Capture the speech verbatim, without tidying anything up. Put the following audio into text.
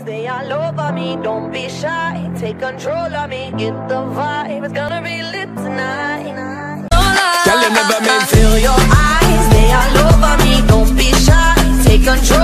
they all over me. Don't be shy, take control of me. Get the vibe, it's gonna be lit tonight. Girl, you never meant. Feel your eyes, they all over me. Don't be shy, take control.